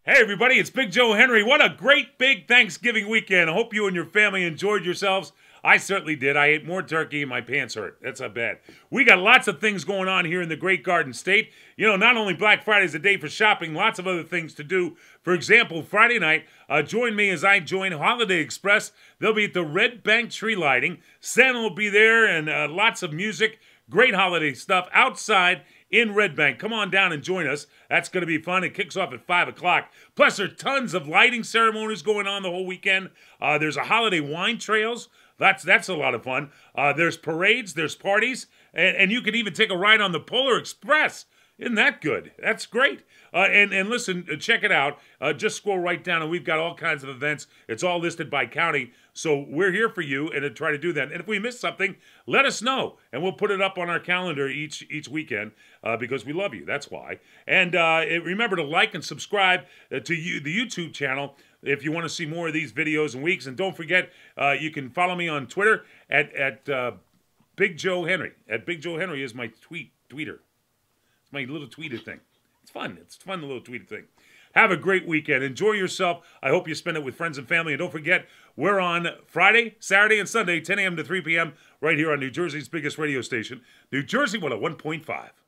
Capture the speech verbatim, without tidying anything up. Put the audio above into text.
Hey everybody, it's Big Joe Henry. What a great big Thanksgiving weekend. I hope you and your family enjoyed yourselves. I certainly did. I ate more turkey and my pants hurt. That's not bad. We got lots of things going on here in the Great Garden State. You know, not only Black Friday is a day for shopping, lots of other things to do. For example, Friday night, uh, join me as I join Holiday Express. They'll be at the Red Bank tree lighting. Santa will be there and uh, lots of music. Great holiday stuff outside in Red Bank. Come on down and join us. That's going to be fun. It kicks off at five o'clock. Plus, there are tons of lighting ceremonies going on the whole weekend. Uh, there's a holiday wine trails. That's that's a lot of fun. Uh, there's parades. There's parties. And, and you can even take a ride on the Polar Express. Isn't that good? That's great. Uh, and, and listen, uh, check it out. Uh, just scroll right down, and we've got all kinds of events. It's all listed by county. So we're here for you and to try to do that. And if we miss something, let us know. And we'll put it up on our calendar each each weekend uh, because we love you. That's why. And uh, remember to like and subscribe uh, to you, the YouTube channel if you want to see more of these videos and weeks. And don't forget, uh, you can follow me on Twitter at, at uh, Big Joe Henry. At Big Joe Henry is my tweet tweeter. It's my little tweeter thing. It's fun. It's fun, the little tweeter thing. Have a great weekend. Enjoy yourself. I hope you spend it with friends and family. And don't forget, we're on Friday, Saturday, and Sunday, ten a m to three p m right here on New Jersey's biggest radio station, New Jersey one oh one point five.